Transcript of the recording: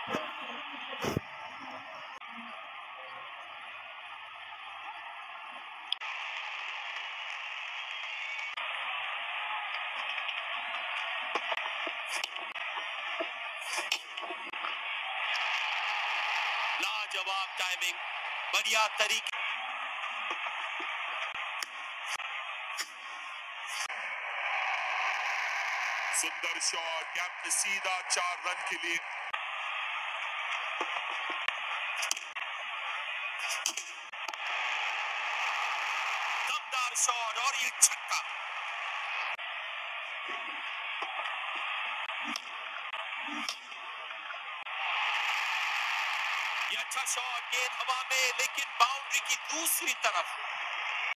लाजवाब टाइमिंग, बढ़िया तरीके। सुंदर शॉट, कैप में सीधा 4 रन के लिए। दमदार शॉट और ये छक्का। ये अच्छा शॉट, गेंद हवा में, लेकिन बाउंड्री की दूसरी तरफ।